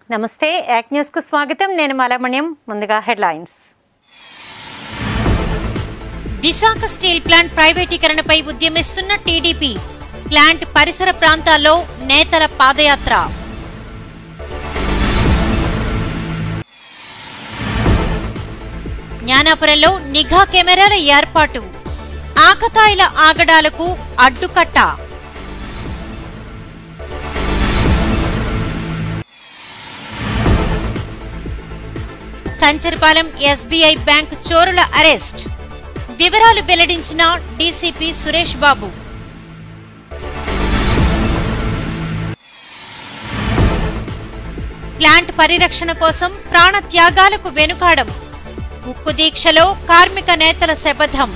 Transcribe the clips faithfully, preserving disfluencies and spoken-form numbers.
నమస్తే యాక్ న్యూస్ కు స్వాగతం నేను మలమణ్యం ముందుగా హెడ్లైన్స్ విశాఖ స్టీల్ ప్లాంట్ ప్రైవేటీకరణపై ఉద్యమిస్తున్న టీడీపీ ప్లాంట్ పరిసర ప్రాంతాల్లో నేతల పాదయాత్ర జ్ఞానాపురంలో నిఘా కెమెరాల ఏర్పాటు ఆకతాయిల ఆగడాలకు అడ్డుకట్ట కంచరపాలెం ఎస్బీఐ బ్యాంక్ చోరుల అరెస్ట్ వివరాలు వెల్లడించిన డీసీపీ సురేష్ బాబు ప్లాంట్ పరిరక్షణ కోసం ప్రాణ త్యాగాలకు వెనుకాడం ఉక్కు దీక్షలో కార్మిక నేతల శపథం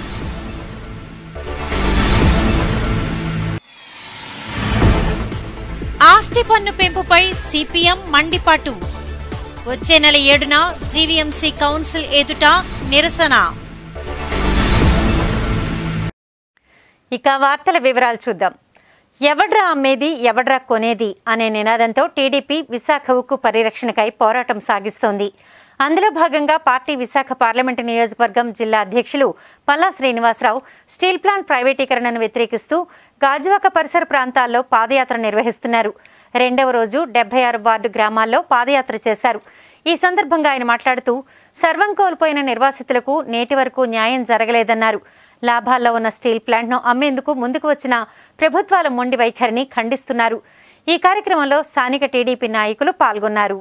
ఆస్తి పన్ను పెంపుపై సిపిఎం మండిపాటు వచ్చే నెల ఏడున జీవీఎంసీ కౌన్సిల్ ఎదుట నిరసన. ఇక వార్తల వివరాలు చూద్దాం. ఎవడ్రా అమ్మేది ఎవడ్రా కొనేది అనే నినాదంతో టీడీపీ విశాఖ ఉక్కు పరిరక్షణకై పోరాటం సాగిస్తోంది. అందులో భాగంగా పార్టీ విశాఖ పార్లమెంటు నియోజకవర్గం జిల్లా అధ్యక్షులు పల్లా శ్రీనివాసరావు స్టీల్ ప్లాంట్ ప్రైవేటీకరణను వ్యతిరేకిస్తూ గాజువాక పరిసర ప్రాంతాల్లో పాదయాత్ర నిర్వహిస్తున్నారు. రెండవ రోజు డెబ్బై ఆరు వార్డు గ్రామాల్లో పాదయాత్ర చేశారు. ఈ సందర్భంగా ఆయన మాట్లాడుతూ సర్వం కోల్పోయిన నిర్వాసితులకు నేటి వరకు న్యాయం జరగలేదన్నారు. లాభాల్లో ఉన్న స్టీల్ ప్లాంట్ను అమ్మేందుకు ముందుకు వచ్చిన ప్రభుత్వాల మొండి వైఖరిని ఖండిస్తున్నారు. ఈ కార్యక్రమంలో స్థానిక టీడీపీ నాయకులు పాల్గొన్నారు.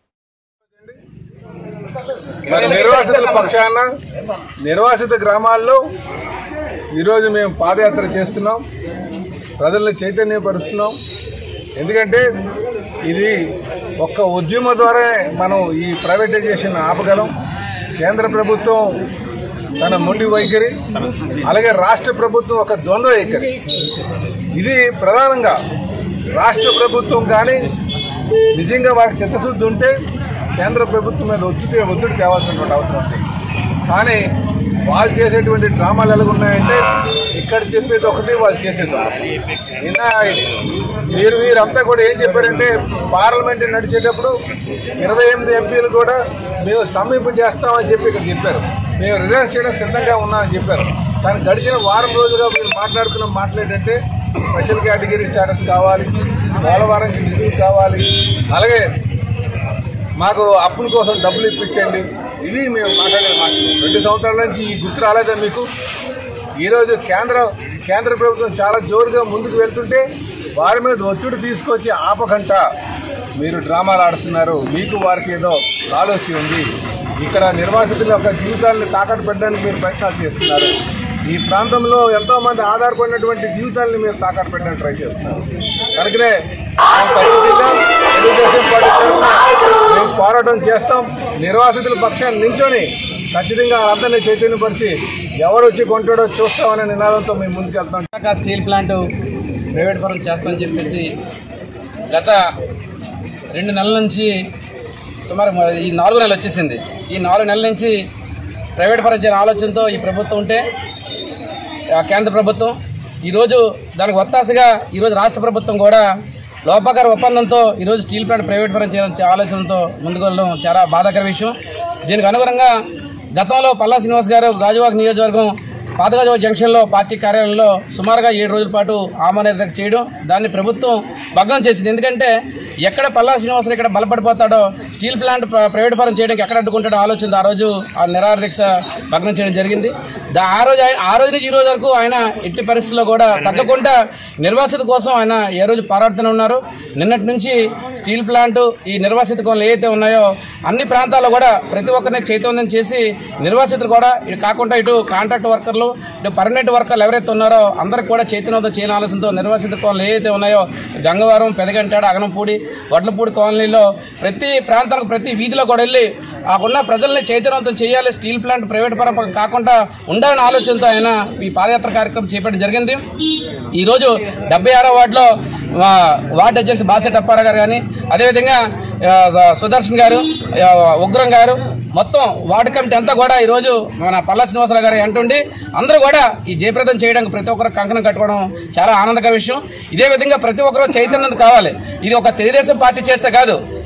నిర్వాసితుల పక్షాన నిర్వాసిత గ్రామాల్లో ఈరోజు మేము పాదయాత్ర చేస్తున్నాం, ప్రజల్ని చైతన్యపరుస్తున్నాం. ఎందుకంటే ఇది ఒక్క ఉద్యమం ద్వారా మనం ఈ ప్రైవేటైజేషన్ ఆపగలం. కేంద్ర ప్రభుత్వం తన మొండి వైఖరి, అలాగే రాష్ట్ర ప్రభుత్వం ఒక ద్వంద్వ వైఖరి. ఇది ప్రధానంగా రాష్ట్ర ప్రభుత్వం కానీ నిజంగా వారికి చిత్తశుద్ధి ఉంటే కేంద్ర ప్రభుత్వం మీద ఒత్తిడి ఒత్తిడి తేవాల్సినటువంటి అవసరం ఉంది. కానీ వాళ్ళు చేసేటువంటి డ్రామాలు ఎలాగున్నాయంటే ఇక్కడ చెప్పేది ఒకటి, వాళ్ళు చేసేది నిన్న వీరు వీరంతా కూడా ఏం చెప్పారంటే పార్లమెంట్ నడిచేటప్పుడు ఇరవై ఎనిమిది ఎంపీలు కూడా మేము స్తంభింపు చేస్తామని చెప్పి ఇక్కడ చెప్పారు. మేము రిజైన్ చేయడం సిద్ధంగా ఉన్నామని చెప్పారు. కానీ గడిచిన వారం రోజులుగా మీరు మాట్లాడుకున్న మాట్లాడంటే స్పెషల్ కేటగిరీ స్టాటస్ కావాలి, పోలవరంకి నిధులు కావాలి, అలాగే మాకు అప్పుల కోసం డబ్బులు ఇప్పించండి. ఇవి మేము మాట్లాడే మాట్లాడు రెండు సంవత్సరాల నుంచి ఈ గుర్తు రాలేదా మీకు? ఈరోజు కేంద్ర కేంద్ర ప్రభుత్వం చాలా జోరుగా ముందుకు వెళ్తుంటే వారి మీద ఒత్తిడి తీసుకొచ్చి ఆపకంట మీరు డ్రామాలు ఆడుతున్నారు. మీకు వారికి ఏదో ఆలోచన ఉంది. ఇక్కడ నిర్వాసితుల యొక్క జీవితాలను తాకట్టు పెట్టడానికి మీరు ప్రయత్నాలు చేస్తున్నారు. ఈ ప్రాంతంలో ఎంతోమంది ఆధారపడినటువంటి జీవితాలను మీరు తాకట్టు పెట్టడానికి ట్రై చేస్తున్నారు. కనుకనే తెలుగుదేశం పార్టీ తరఫున మేము పోరాటం చేస్తాం. నిర్వాసితుల పక్షాన్ని నించొని ఖచ్చితంగా అందరినీ చైతన్యపరిచి ఎవరు వచ్చి కొంటాడో చూస్తామనే నినాదంతో మేము ముందుకెళ్తాం. విశాఖ స్టీల్ ప్లాంట్ ప్రైవేట్ పరం చేస్తామని చెప్పేసి గత రెండు నెలల నుంచి సుమారు ఈ నాలుగు నెలలు వచ్చేసింది. ఈ నాలుగు నెలల నుంచి ప్రైవేట్ పరం చేయాలని ఆలోచనతో ఈ ప్రభుత్వం ఉంటే కేంద్ర ప్రభుత్వం ఈరోజు దానికి ఒత్తాసగా ఈరోజు రాష్ట్ర ప్రభుత్వం కూడా లోపాకార ఒప్పందంతో ఈరోజు స్టీల్ ప్లాంట్ ప్రైవేట్ పరం చేయాలని ఆలోచనతో ముందుకు వెళ్ళడం చాలా బాధాకర విషయం. దీనికి అనుగుణంగా గతంలో పల్లా శ్రీనివాస్ గారు గాజువాక నియోజకవర్గం పాతగాజువాక జంక్షన్లో పార్టీ కార్యాలయంలో సుమారుగా ఏడు రోజుల పాటు ఆమరణ చేయడం, దాన్ని ప్రభుత్వం భగ్నం చేసింది. ఎందుకంటే ఎక్కడ పల్లా శ్రీనివాసరావు ఇక్కడ బలపడిపోతాడో స్టీల్ ప్లాంట్ ప్రైవేట్ పరం చేయడానికి ఎక్కడ అడ్డుకుంటాడో ఆలోచన ఆ రోజు ఆ నిరాహార దీక్ష భగ్నం చేయడం జరిగింది. ఆ రోజు ఆ రోజు నుంచి ఈ రోజు వరకు ఆయన ఎట్టి పరిస్థితుల్లో కూడా తగ్గకుండా నిర్వాసిత కోసం ఆయన ఏ రోజు పోరాడుతూనే ఉన్నారు. నిన్నటి నుంచి స్టీల్ ప్లాంట్ ఈ నిర్వాసిత కోణాలు ఏవైతే ఉన్నాయో అన్ని ప్రాంతాల్లో కూడా ప్రతి ఒక్కరిని చైతన్యం చేసి నిర్వాసితులు కూడా ఇటు కాకుండా ఇటు కాంట్రాక్ట్ వర్కర్లు ఇటు పర్మనెంట్ వర్కర్లు ఎవరైతే ఉన్నారో అందరికి కూడా చైతన్యంతో చేయని ఆలోచనతో నిర్వాసిత కోణాలు ఏవైతే ఉన్నాయో గంగవరం, పెదగంటాడ, అగనంపూడి, వడ్లపూడి కాలనీలో ప్రతి ప్రాంతానికి ప్రతి వీధిలో కూడా వెళ్ళి ఆ ఉన్న ప్రజల్ని చైతన్యవంతం చేయాలి, స్టీల్ ప్లాంట్ ప్రైవేట్ పరం కాకుండా ఉండాలనే ఆలోచనతో ఆయన ఈ పాదయాత్ర కార్యక్రమం చేపట్టడం జరిగింది. ఈరోజు డెబ్బై ఆరో వార్డులో వార్డు అధ్యక్షుడు బాసెట్ అప్పారావు గారు కానీ అదేవిధంగా సుదర్శన్ గారు, ఉగ్రం గారు, మొత్తం వార్డు కమిటీ అంతా కూడా ఈరోజు మన పల్లా శ్రీనివాసరావు గారు అంటుండి అందరూ కూడా ఈ జయప్రదం చేయడానికి ప్రతి ఒక్కరు కంకణం కట్టుకోవడం చాలా ఆనందకర విషయం. ఇదే విధంగా ప్రతి ఒక్కరూ చైతన్యం కావాలి. ఇది ఒక తెలుగుదేశం పార్టీ చేస్తే కాదు,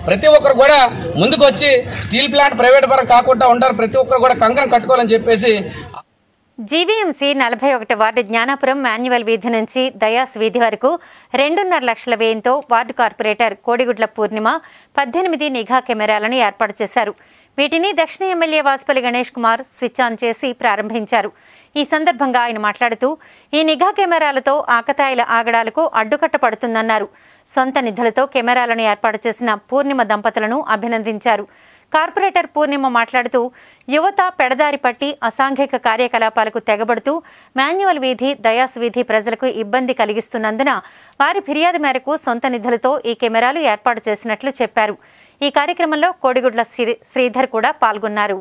ప్రతి ఒక్కరు కూడా ముందుకు వచ్చి స్టీల్ ప్లాంట్ ప్రైవేట్ పరం కాకుండా ఉంటారు, ప్రతి ఒక్కరు కూడా కంకణం కట్టుకోవాలని చెప్పేసి. జీవీఎంసీ నలభై ఒకటి వార్డు జ్ఞానాపురం మాన్యువల్ వీధి నుంచి దయాస్ వీధి వరకు రెండున్నర లక్షల వ్యయంతో వార్డు కార్పొరేటర్ కోడిగుడ్ల పూర్ణిమ పద్దెనిమిది నిఘా కెమెరాలను ఏర్పాటు చేశారు. వీటిని దక్షిణ MLA Vasupalli Ganesh Kumar switch on చేసి ప్రారంభించారు. ఈ సందర్భంగా ఆయన మాట్లాడుతూ ఈ నిఘా కెమెరాలతో ఆకతాయిల ఆగడాలకు అడ్డుకట్ట పడుతుందన్నారు. సొంత నిధులతో కెమెరాలను ఏర్పాటు చేసిన పూర్ణిమ దంపతులను అభినందించారు. కార్పొరేటర్ పూర్ణిమ మాట్లాడుతూ యువత పెడదారి పట్టి అసాంఘిక కార్యకలాపాలకు తెగబడుతూ మాన్యువల్ వీధి దయాస్ వీధి ప్రజలకు ఇబ్బంది కలిగిస్తున్నందున వారి ఫిర్యాదు మేరకు సొంత నిధులతో ఈ కెమెరాలు ఏర్పాటు చేసినట్లు చెప్పారు. ఈ కార్యక్రమంలో కోడిగుడ్ల శ్రీధర్ కూడా పాల్గొన్నారు.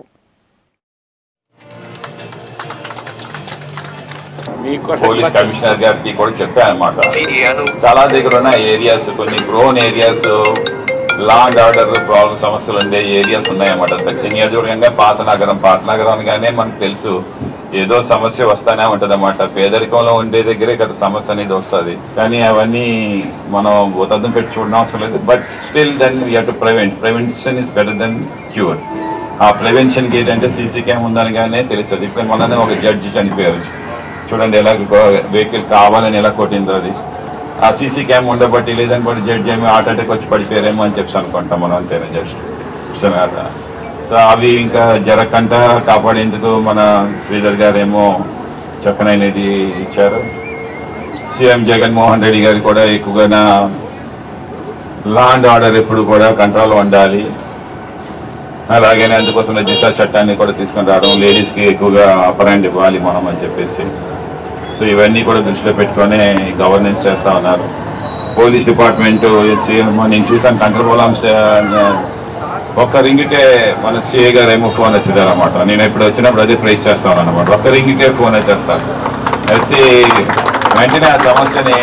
పోలీస్ కమిషనర్ గారికి కూడా చెప్పానమాట. చాలా దగ్గర ఉన్న ఏరియాస్, కొన్ని grown areas, law and order problem సమస్యలు ఉండే ఏరియాస్ ఉన్నాయన్నమాట. దక్షిణ నియోజకవర్గంగా పాత నగరం పాత నగరం అనగానే మనకు తెలుసు ఏదో సమస్య వస్తానే ఉంటుంది అన్నమాట. పేదరికంలో ఉండే దగ్గరే కదా సమస్య అనేది వస్తుంది. కానీ అవన్నీ మనం ఉతద్దం పెట్టి చూడడం అవసరం లేదు. But still then we have to prevent. Prevention is better than cure. ఆ ప్రివెన్షన్కి ఏంటంటే సీసీ క్యామ్ ఉందనగానే తెలుస్తుంది. ఇప్పుడు మననే ఒక జడ్జి చనిపోయారు చూడండి, ఎలా వెహికల్ కావాలని ఎలా కొట్టిందో అది. ఆ సీసీ క్యామ్ ఉండబట్టి లేదని బట్టి జడ్జి ఏమో హార్ట్ అటాక్ వచ్చి పడిపోయారేమో అని చెప్పి అనుకుంటాం మనం, అంతేనా జస్ట్. సో అవి ఇంకా జరగకుండా కాపాడేందుకు మన శ్రీధర్ గారు ఏమో చక్కనైనది ఇచ్చారు. సీఎం జగన్మోహన్ రెడ్డి గారు కూడా ఎక్కువగా లా అండ్ ఆర్డర్ ఎప్పుడు కూడా కంట్రోల్ ఉండాలి. అలాగే అందుకోసం దిశ చట్టాన్ని కూడా తీసుకొని రావడం, లేడీస్కి ఎక్కువగా అప్పర్ హ్యాండ్ ఇవ్వాలి మనం అని చెప్పేసి. సో ఇవన్నీ కూడా దృష్టిలో పెట్టుకొని గవర్నెన్స్ చేస్తూ ఉన్నారు. పోలీస్ డిపార్ట్మెంటు నేను చూసాను కంట్రోల్ ఒక్క రింగిటే మన సిఏ గారు ఏమో ఫోన్ వచ్చేదారు అనమాట. నేను ఎప్పుడు వచ్చినప్పుడు అదే ప్రైస్ చేస్తాను అనమాట. ఒక్క రింగిటే ఫోన్ వచ్చేస్తాను. అయితే వెంటనే ఆ సమస్యని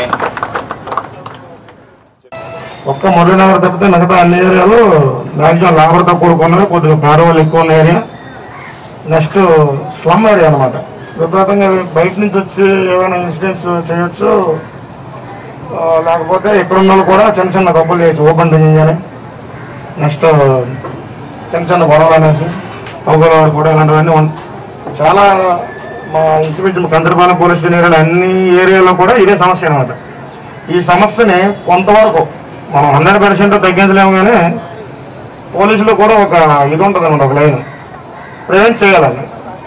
ఒక్క మురళీనగర్ తప్పితే మిగతా అన్ని ఏరియాలు మ్యాక్సిమం లేబర్తో కూడుకున్నవి, కొద్దిగా పేదవాళ్ళు ఎక్కువ ఉన్న ఏరియా. నెక్స్ట్ స్లమ్ ఏరియా అనమాట. విపరీతంగా బయట నుంచి వచ్చి ఏమైనా ఇన్సిడెంట్స్ చేయొచ్చు, లేకపోతే ఎక్కడున్న వాళ్ళు కూడా చిన్న చిన్న తప్పులు చేయొచ్చు. ఓపెన్ డ్రింకింగ్ అని, నెక్స్ట్ చిన్న చిన్న గొడవలు అనేసి తగ్గుల కూడా ఇలాంటివన్నీ చాలా మా ఇంచుమించు కందరపాలెం పోలీస్ స్టేషన్ ఏరియాలో అన్ని ఏరియాలో కూడా ఇదే సమస్య అనమాట. ఈ సమస్యని కొంతవరకు మనం హండ్రెడ్ పర్సెంట్ తగ్గించలేము, కానీ పోలీసులు కూడా ఒక ఇది ఉంటుంది అనమాట, ఒక లైన్ ప్రివెంట్ చేయాలని.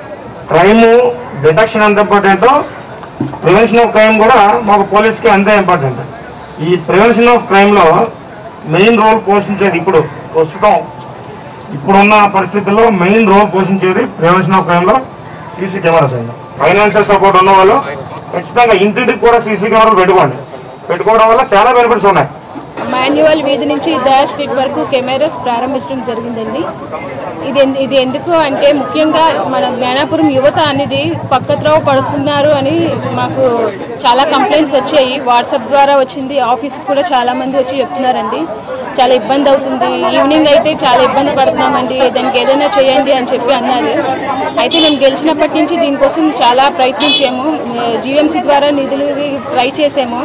క్రైమ్ డిటెక్షన్ ఎంత ఇంపార్టెంటో ప్రివెన్షన్ ఆఫ్ క్రైమ్ కూడా మాకు పోలీస్కి అంతే ఇంపార్టెంట్. ఈ ప్రివెన్షన్ ఆఫ్ క్రైమ్లో మెయిన్ రోల్ పోషించేది ఇప్పుడు ప్రస్తుతం ఇప్పుడున్న పరిస్థితుల్లో మెయిన్ రోల్ పోషించేది ప్రివెన్షన్ ఆఫ్ క్రైమ్లో సీసీ కెమెరాస్ అండి. ఫైనాన్షియల్ సపోర్ట్ ఉన్న వాళ్ళు ఖచ్చితంగా ఇంటింటికి కూడా సీసీ కెమెరాలు పెట్టుకోండి. పెట్టుకోవడం వల్ల చాలా బెనిఫిట్స్ ఉన్నాయి. మాన్యువల్ వీధి నుంచి దయా స్ట్రీట్ వరకు కెమెరాస్ ప్రారంభించడం జరిగిందండి. ఇది ఇది ఎందుకు అంటే ముఖ్యంగా మన జ్ఞానాపురం యువత అనేది పక్కత్రోవ పడుతున్నారు అని మాకు చాలా కంప్లైంట్స్ వచ్చాయి. వాట్సాప్ ద్వారా వచ్చింది, ఆఫీస్కి కూడా చాలామంది వచ్చి చెప్తున్నారండి చాలా ఇబ్బంది అవుతుంది, ఈవినింగ్ అయితే చాలా ఇబ్బంది పడుతున్నామండి, దానికి ఏదైనా చేయండి అని చెప్పి అన్నారు. అయితే మేము గెలిచినప్పటి నుంచి దీనికోసం చాలా ప్రయత్నించాము. జీవీఎంసీ ద్వారా నిధులు ట్రై చేసాము,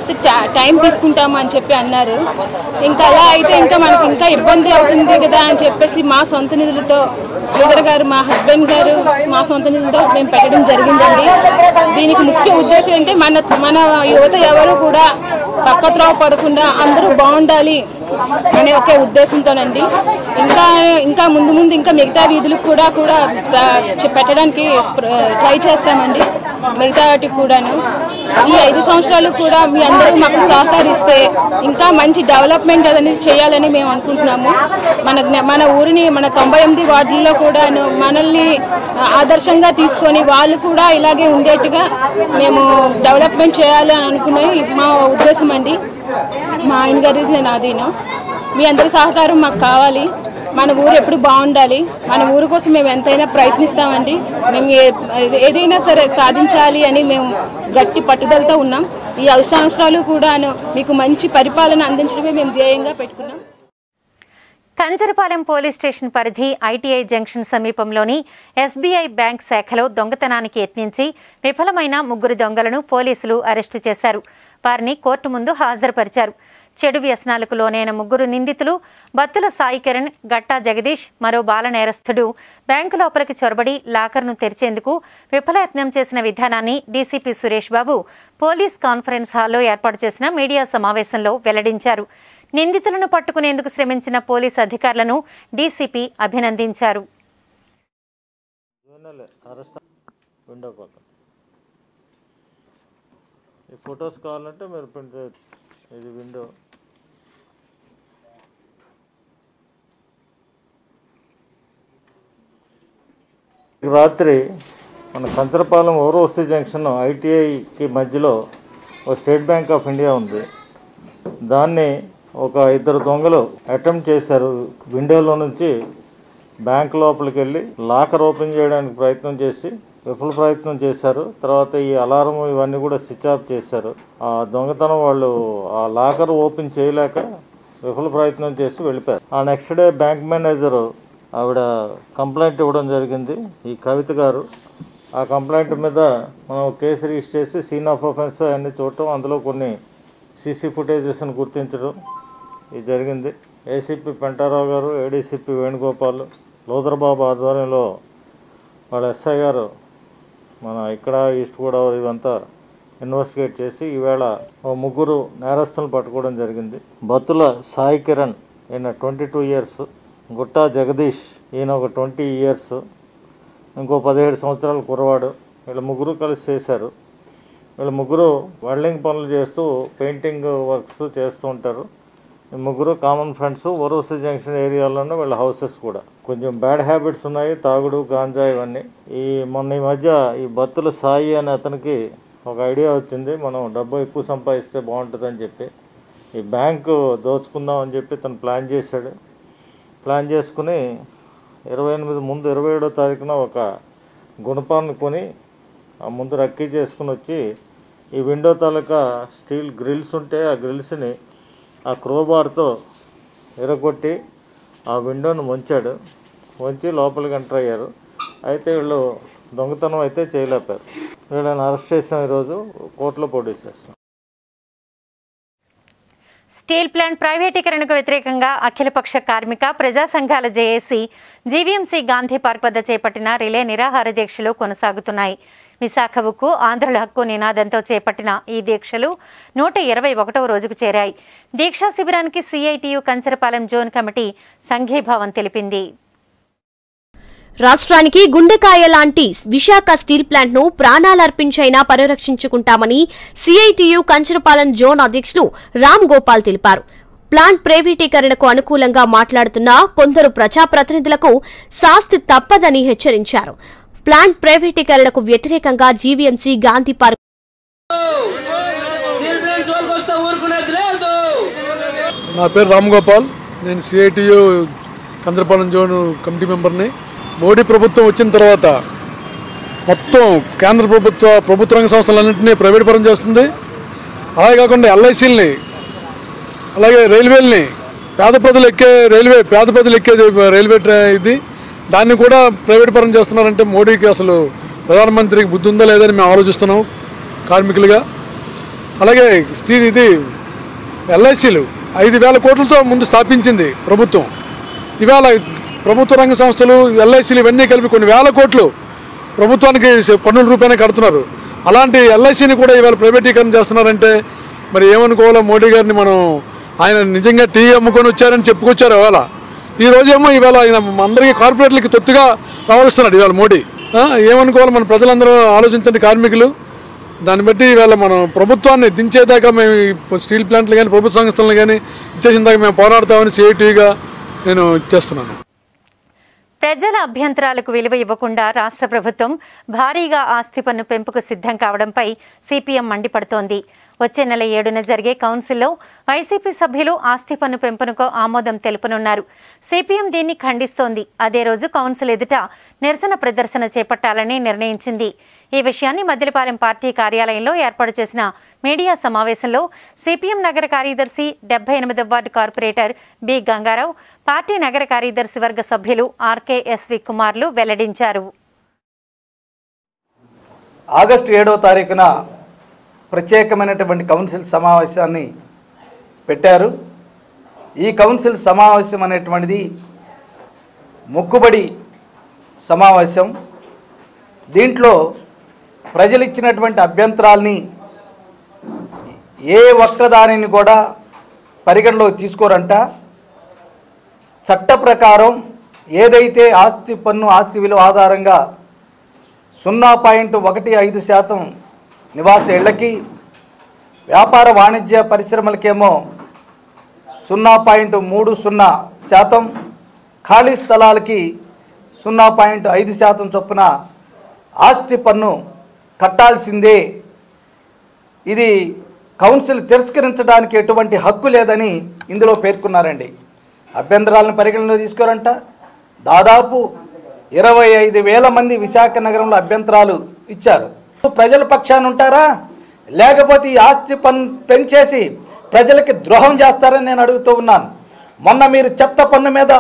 టైం తీసుకుంటాము అని చెప్పి అన్నారు. ఇంకా అలా అయితే ఇంకా మనకి ఇంకా ఇబ్బంది అవుతుంది కదా అని చెప్పేసి మా సొంత నిధులతో శ్రీధర్ గారు, మా హస్బెండ్ గారు మా సొంత నిధులతో మేము పెట్టడం జరిగిందండి. దీనికి ముఖ్య ఉద్దేశం అంటే మన మన యువత ఎవరు కూడా పక్కత్రోవ పడకుండా అందరూ బాగుండాలి అనే ఒకే ఉద్దేశంతోనండి. ఇంకా ఇంకా ముందు ముందు ఇంకా మిగతా వీధులకు కూడా కూడా పెట్టడానికి ట్రై చేస్తామండి, మిగతా వాటికి కూడాను. ఈ ఐదు సంవత్సరాలు కూడా మీ అందరూ మాకు సహకరిస్తే ఇంకా మంచి డెవలప్మెంట్ అనేది చేయాలని మేము అనుకుంటున్నాము. మన మన ఊరిని మన తొంభై ఎనిమిది వార్డుల్లో కూడాను మనల్ని ఆదర్శంగా తీసుకొని వాళ్ళు కూడా ఇలాగే ఉండేట్టుగా మేము డెవలప్మెంట్ చేయాలి అని అనుకునే మా ఉద్దేశం అండి. మా ఆయన గారిది నేను అదీను. మీ అందరి సహకారం మాకు కావాలి. మన ఊరు ఎప్పుడు బాగుండాలి. మన ఊరు కోసం మేము ఎంతైనా ప్రయత్నిస్తామండి. మేము ఏదైనా సరే సాధించాలి అని మేము గట్టి పట్టుదలతో ఉన్నాం. ఈ ఐదు సంవత్సరాలు కూడాను మీకు మంచి పరిపాలన అందించడమే మేము ధ్యేయంగా పెట్టుకున్నాం. కంచరపాలెం పోలీస్ స్టేషన్ పరిధి ఐటీఐ జంక్షన్ సమీపంలోని ఎస్బీఐ బ్యాంక్ శాఖలో దొంగతనానికి యత్నించి విఫలమైన ముగ్గురు దొంగలను పోలీసులు అరెస్టు చేశారు. వారిని కోర్టు ముందు హాజరుపరిచారు. చెడు వ్యసనాలకు లోనైన ముగ్గురు నిందితులు బత్తుల సాయి కిరణ్, గట్టా జగదీష్, మరో బాల నేరస్తుడు బ్యాంకు లోపలికి చొరబడి లాకర్ను తెరిచేందుకు విఫలయత్నం చేసిన విధానాన్ని DCP Suresh Babu police conference హాల్లో ఏర్పాటు చేసిన మీడియా సమావేశంలో వెల్లడించారు. నిందితులను పట్టుకునేందుకు శ్రమించిన పోలీసు అధికారులను డీసీపీ అభినందించారు. ఫొటోస్ కావాలంటే మీరు ప్రింట్ ఇది విండో రాత్రి మన కంచరపాలెం ఓరోసి జంక్షన్ ఐటీఐకి మధ్యలో ఒక స్టేట్ బ్యాంక్ ఆఫ్ ఇండియా ఉంది. దాన్ని ఒక ఇద్దరు దొంగలు అటెంప్ట్ చేశారు. విండోలో నుంచి బ్యాంక్ లోపలికి వెళ్ళి లాకర్ ఓపెన్ చేయడానికి ప్రయత్నం చేసి విఫల ప్రయత్నం చేశారు. తర్వాత ఈ అలారం ఇవన్నీ కూడా స్విచ్ ఆఫ్ చేశారు. ఆ దొంగతనం వాళ్ళు ఆ లాకర్ ఓపెన్ చేయలేక విఫల ప్రయత్నం చేసి వెళ్ళిపోయారు. ఆ నెక్స్ట్ డే బ్యాంక్ మేనేజర్ ఆవిడ కంప్లైంట్ ఇవ్వడం జరిగింది, ఈ కవిత గారు. ఆ కంప్లైంట్ మీద మనం కేసు రిజిస్టర్ చేసి సీన్ ఆఫ్ అఫెన్స్ అన్నీ చూడటం, అందులో కొన్ని సీసీ ఫుటేజెస్ని గుర్తించడం ఇది జరిగింది. ఏసీపీ పెంటారావు గారు, ఏడీసీపీ వేణుగోపాల్, లోదరబాబు ఆధ్వర్యంలో వాళ్ళ ఎస్ఐ గారు మన ఇక్కడ ఈస్ట్ గోదావరి ఇవంతా ఇన్వెస్టిగేట్ చేసి ఈవేళ ఓ ముగ్గురు నేరస్తులను పట్టుకోవడం జరిగింది. బత్తుల సాయి కిరణ్ ఈయన twenty two years, Gutta Jagadish ఈయన ఒక ట్వంటీ ఇయర్స్, ఇంకో పదిహేడు సంవత్సరాల కుర్రవాడు. వీళ్ళ ముగ్గురు కలిసి చేశారు. వీళ్ళ ముగ్గురు వెల్డింగ్ పనులు చేస్తూ పెయింటింగ్ వర్క్స్ చేస్తూ ఉంటారు. ఈ ముగ్గురు కామన్ ఫ్రెండ్స్. ఓరోసి జంక్షన్ ఏరియాలోనే వీళ్ళ హౌసెస్ కూడా. కొంచెం బ్యాడ్ హ్యాబిట్స్ ఉన్నాయి, తాగుడు, గాంజా ఇవన్నీ. ఈ మొన్న ఈ మధ్య ఈ బత్తుల సాయి అనే అతనికి ఒక ఐడియా వచ్చింది, మనం డబ్బు ఎక్కువ సంపాదిస్తే బాగుంటుందని చెప్పి ఈ బ్యాంకు దోచుకుందాం అని చెప్పి తను ప్లాన్ చేశాడు. ప్లాన్ చేసుకుని ఇరవై ఎనిమిది ముందు ఇరవై ఏడో తారీఖున ఒక గుణపాన్ని కొని ఆ ముందు రక్కీ చేసుకుని వచ్చి ఈ విండో తాలూకా స్టీల్ గ్రిల్స్ ఉంటే ఆ గ్రిల్స్ని ఆ క్రోబార్తో ఎరగొట్టి ఆ విండోను వంచాడు. వంచి లోపలికి ఎంటర్ అయ్యారు. అయితే వీళ్ళు దొంగతనం అయితే చేయలేపారు. వీళ్ళని అరెస్ట్ చేసాం, ఈరోజు కోర్టులో ప్రొడ్యూస్ చేస్తాం. స్టీల్ ప్లాంట్ ప్రైవేటీకరణకు వ్యతిరేకంగా అఖిలపక్ష కార్మిక ప్రజా సంఘాల జేఏసీ జీవీఎంసీ గాంధీ పార్క్ వద్ద చేపట్టిన రిలే నిరాహార దీక్షలు కొనసాగుతున్నాయి. విశాఖ ఉక్కు ఆంధ్రుల హక్కు నినాదంతో చేపట్టిన ఈ దీక్షలు నూట ఇరవై ఒకటవ రోజుకు చేరాయి. దీక్షా శిబిరానికి సిఐటియు కంచరపాలెం జోన్ కమిటీ సంఘీభావం తెలిపింది. రాష్ట్రానికి గుండెకాయ లాంటి విశాఖ స్టీల్ ప్లాంట్ ను ప్రాణాలర్పించైనా పరిరక్షించుకుంటామని సిఐటియు కంచరపాలెం జోన్ అధ్యక్షులు రామ్ గోపాల్ తెలిపారు. ప్లాంట్ ప్రైవేటీకరణకు అనుకూలంగా మాట్లాడుతున్న కొందరు ప్రజాప్రతినిధులకు శాస్తి తప్పదని హెచ్చరించారు. ప్లాంట్ ప్రైవేటీకరణకు వ్యతిరేకంగా జీవీఎంసీ గాంధీ పార్క్ నా పేరు రామ్ గోపాల్, నేను సిఐటియు కంచరపాలెం జోన్ కమిటీ మెంబర్ని. మోడీ ప్రభుత్వం వచ్చిన తర్వాత మొత్తం కేంద్ర ప్రభుత్వ ప్రభుత్వ రంగ సంస్థలన్నింటినీ ప్రైవేట్ పరం చేస్తుంది. అలాగే కాకుండా ఎల్ఐసీలని, అలాగే రైల్వేలని, పేద ప్రజలు ఎక్కే రైల్వే పేద ప్రజలు ఎక్కే రైల్వే ఇది దాన్ని కూడా ప్రైవేట్ పరం చేస్తున్నారంటే మోడీకి అసలు ప్రధానమంత్రికి బుద్ధి ఉందా లేదని మేము ఆలోచిస్తున్నాం కార్మికులుగా. అలాగే స్టీల్ ఇది ఎల్ఐసీలు ఐదు వేల కోట్లతో ముందు స్థాపించింది ప్రభుత్వం. ఇవాళ ప్రభుత్వ రంగ సంస్థలు ఎల్ఐసీలు ఇవన్నీ కలిపి కొన్ని వేల కోట్లు ప్రభుత్వానికి పన్నుల రూపాయనే కడుతున్నారు. అలాంటి ఎల్ఐసీని కూడా ఇవాళ ప్రైవేటీకరణ చేస్తున్నారంటే మరి ఏమనుకోవాలో మోడీ గారిని మనం. ఆయన నిజంగా టీ అమ్ముకొని వచ్చారని చెప్పుకొచ్చారు. ఇవాళ ఈ రోజేమో ఇవాళ ఆయన అందరికీ కార్పొరేట్లకి తొత్తుగా వ్యవహరిస్తున్నాడు ఇవాళ మోడీ. ఏమనుకోవాలి మన ప్రజలందరూ ఆలోచించండి, కార్మికులు. దాన్ని బట్టి ఇవాళ మనం ప్రభుత్వాన్ని దించేదాకా మేము స్టీల్ ప్లాంట్లు కానీ ప్రభుత్వ సంస్థలను కానీ ఇచ్చేసిన దాకా మేము పోరాడతామని సిఐటిగా నేను చేస్తున్నాను. ప్రజల అభ్యంతరాలకు విలువ ఇవ్వకుండా రాష్ట్ర ప్రభుత్వం భారీగా ఆస్తి పన్ను పెంపుకు సిద్ధం కావడంపై సిపిఎం మండిపడుతోంది. వచ్చే నెల ఏడున జరిగే కౌన్సిల్లో వైసీపీ సభ్యులు ఆస్తి పన్ను పెంపునకు ఆమోదం తెలుపనున్నారు. సిపిఎం దీన్ని ఖండిస్తోంది. అదే రోజు కౌన్సిల్ ఎదుట నిరసన ప్రదర్శన చేపట్టాలని నిర్ణయించింది. ఈ విషయాన్ని మద్దిలపాలెం పార్టీ కార్యాలయంలో ఏర్పాటు చేసిన మీడియా సమావేశంలో సిపిఎం నగర కార్యదర్శి డెబ్బై ఎనిమిదవ ward corporator B Gangarao, party నగర కార్యదర్శి వర్గ సభ్యులు ఆర్కేఎస్వి కుమార్లు వెల్లడించారు. ఆగస్టు ఏడవ తారీఖున ప్రత్యేకమైనటువంటి కౌన్సిల్ సమావేశాన్ని పెట్టారు. ఈ కౌన్సిల్ సమావేశం అనేటువంటిది మొక్కుబడి సమావేశం. దీంట్లో ప్రజలు ఇచ్చినటువంటి అభ్యంతరాల్ని ఏ ఒక్కదానిని కూడా పరిగణలోకి తీసుకోరంట. చట్ట ప్రకారం ఏదైతే ఆస్తి పన్ను ఆస్తి విలువ ఆధారంగా సున్నా పాయింట్ ఒకటి ఐదు శాతం నివాస ఇళ్లకి, వ్యాపార వాణిజ్య పరిశ్రమలకేమో సున్నా పాయింట్ మూడు సున్నా శాతం, ఖాళీ స్థలాలకి సున్నా పాయింట్ ఐదు శాతం చొప్పున ఆస్తి పన్ను కట్టాల్సిందే. ఇది కౌన్సిల్ తిరస్కరించడానికి ఎటువంటి హక్కు లేదని ఇందులో పేర్కొన్నారండి. అభ్యంతరాలను పరిగణలో తీసుకోరంట. దాదాపు ఇరవై ఐదు వేల మంది విశాఖ నగరంలో అభ్యంతరాలు ఇచ్చారు. ప్రజల పక్షాన ఉంటారా, లేకపోతే ఈ ఆస్తి పన్ను పెంచేసి ప్రజలకి ద్రోహం చేస్తారని నేను అడుగుతూ ఉన్నాను. మొన్న మీరు చెత్త పన్ను మీద